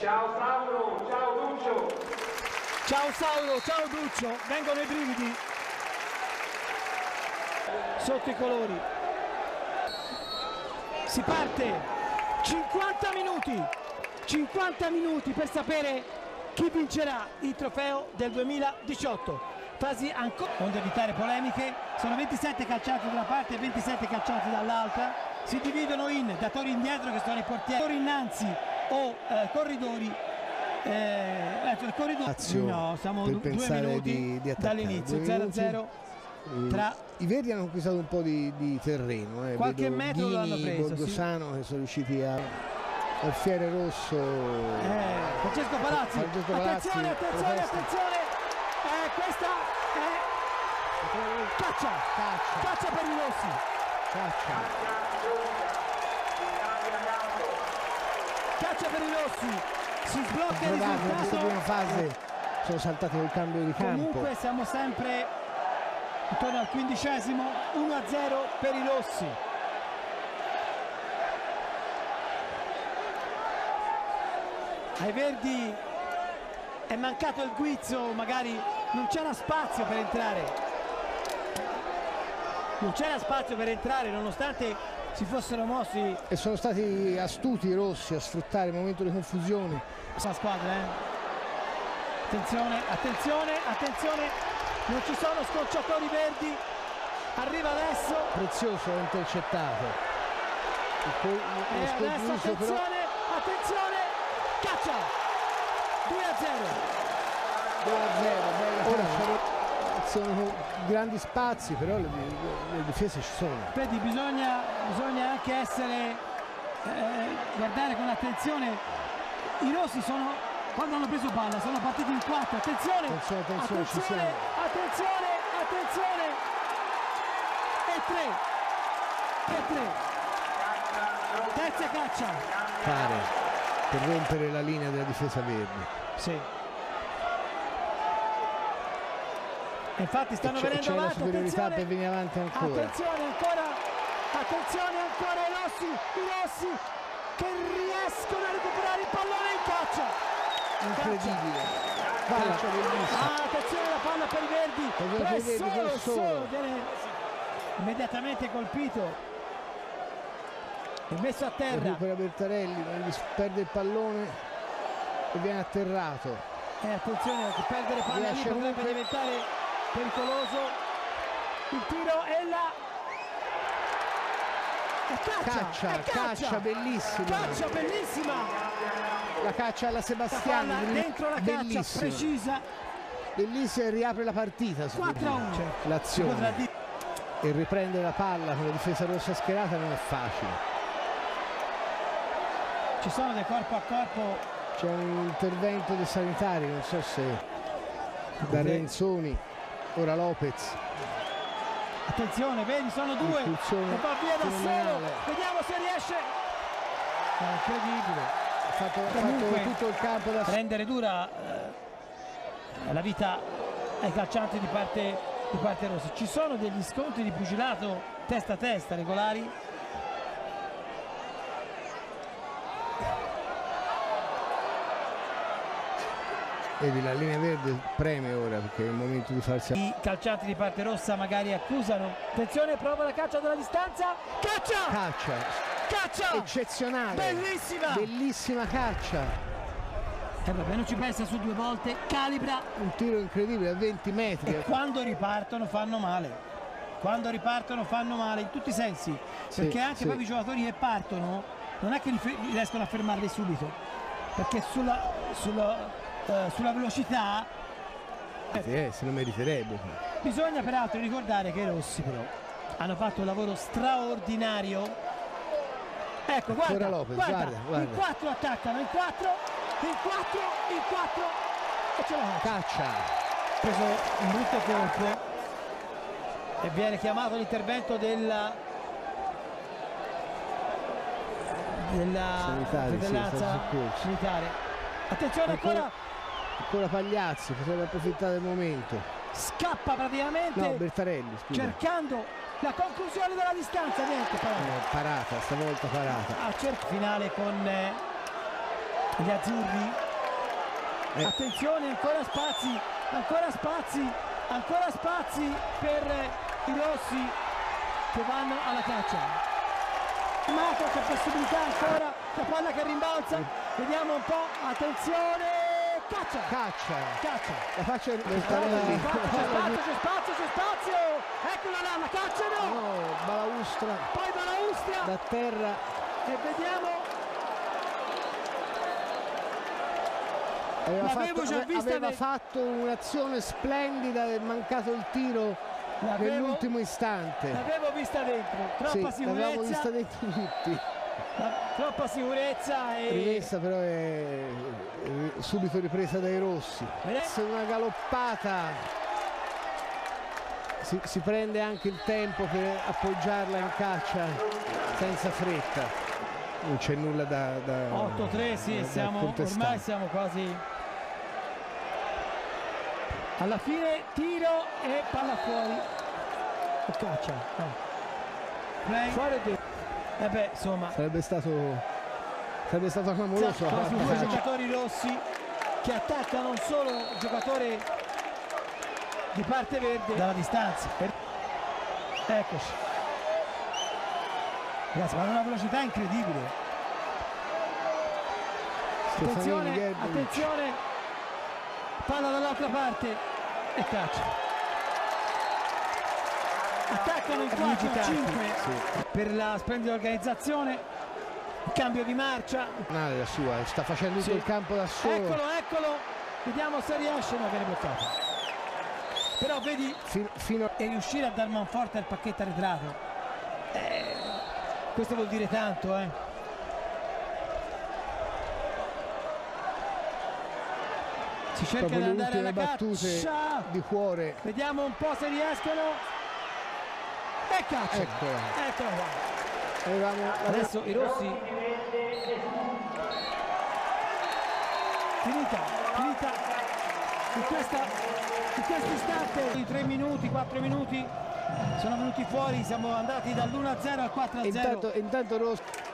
Ciao Sauro, ciao Duccio. Ciao Sauro, ciao Duccio, vengono i brividi sotto i colori. Si parte, 50 minuti per sapere chi vincerà il trofeo del 2018. Fasi ancora, onde evitare polemiche, sono 27 calciati da una parte e 27 calciati dall'altra, si dividono in datori indietro che sono i portieri, datori innanzi o corridori. No, siamo 2 minuti dall'inizio, 0-0 tra i Verdi hanno conquistato un po' di terreno, qualche vedo metro lo hanno preso, Borgosano, sì, che sono riusciti a Alfiere Rosso, Francesco Palazzi, attenzione, questa è caccia per i rossi, caccia per i rossi, si sblocca il risultato. In questa prima fase sono saltati col cambio di campo. Comunque siamo sempre intorno al 15°, 1-0 per i rossi. Ai Verdi è mancato il guizzo, magari non c'era spazio per entrare, nonostante si fossero mossi. E sono stati astuti i rossi a sfruttare il momento di confusione. La squadra, attenzione, non ci sono scorciatori verdi, arriva adesso. Prezioso è intercettato. Adesso attenzione, caccia, 2-0. Ora sono grandi spazi, però le difese ci sono. Vedi, bisogna anche essere, guardare con attenzione. I rossi quando hanno preso palla sono partiti in 4. Attenzione, ci siamo. Attenzione. E 3. Terza caccia. Pare per rompere la linea della difesa verde. Sì. Infatti stanno venendo c'è avanti. la superiorità per venire avanti ancora. Attenzione ancora i rossi che riescono a recuperare il pallone in caccia. Incredibile. Attenzione la palla per i Verdi. Solo viene immediatamente colpito e messo a terra. Recupera Bertarelli, non gli perde il pallone e viene atterrato. Attenzione che perdere palla lì potrebbe diventare pericoloso. Il tiro e la caccia bellissima. La caccia alla Sebastiani dentro la caccia precisa, bellissima, e riapre la partita. 4-1 l'azione e riprende la palla con la difesa rossa schierata non è facile. Ci sono dei corpo a corpo, c'è un intervento dei sanitari, non so se da Renzoni, ora Lopez. Attenzione, vedi, sono 2 e va via da solo, vediamo se riesce. Incredibile, ha fatto tutto il campo da rendere dura la vita ai calcianti di parte rossa. Ci sono degli scontri di pugilato testa a testa regolari. Vedi, la linea verde preme ora perché è il momento di farsi. I calcianti di parte rossa magari accusano. Attenzione, prova la caccia dalla distanza. Caccia eccezionale, bellissima caccia. Vabbè, non ci pensa su 2 volte, calibra un tiro incredibile a 20 metri. E quando ripartono fanno male, in tutti i sensi, perché anche proprio i giocatori che partono non è che riescono a fermarli subito, perché sulla velocità se lo meriterebbe. Bisogna peraltro ricordare che i rossi però hanno fatto un lavoro straordinario. Ecco, guarda, in 4 attaccano, in 4 e ce la caccia. Ha preso un brutto colpo e viene chiamato l'intervento della sorveglianza militare. Attenzione ancora Pagliazzi, potrebbe approfittare del momento. Scappa praticamente. No, Bertarelli, scusa. Cercando la conclusione della distanza, niente. Parata, stavolta parata. A finale con gli azzurri. Attenzione, ancora spazi, ancora spazi, ancora spazi per i rossi che vanno alla caccia. Mato, c'è possibilità ancora, la palla che rimbalza, vediamo un po', attenzione, caccia, La faccia del c'è spazio, eccola là, la caccia no, Balaustra poi Balaustra da terra e vediamo, aveva fatto un'azione splendida, è mancato il tiro nell'ultimo istante. l'avevo vista dentro, troppa Sì, l'avevamo vista sicurezza, dentro tutti. troppa sicurezza e Rimessa però è subito ripresa dai rossi. Una galoppata, si prende anche il tempo per appoggiarla in caccia senza fretta. Non c'è nulla da 8-3, sì, ormai siamo quasi alla fine, tiro e palla fuori e caccia. Fuori insomma, sarebbe stato clamoroso. Sono due giocatori rossi che attaccano un solo giocatore di parte verde dalla distanza. Eccoci, ragazzi, ma a una velocità incredibile. Attenzione, attenzione, palla dall'altra parte e caccia. Attaccano in 4-5 per la splendida organizzazione, cambio di marcia. La sua, sta facendo tutto il campo da solo. Eccolo, vediamo se riesce, ma viene bloccato. Però vedi, e riuscire a dar manforte al pacchetto arretrato, questo vuol dire tanto, Si cerca di andare alla caccia di cuore. Vediamo un po' se riescono. E caccia. Eccola qua. Adesso i rossi. Finita in questo istante. I 3 minuti, 4 minuti sono venuti fuori, siamo andati dall'1-0 al 4-0. Intanto Rossi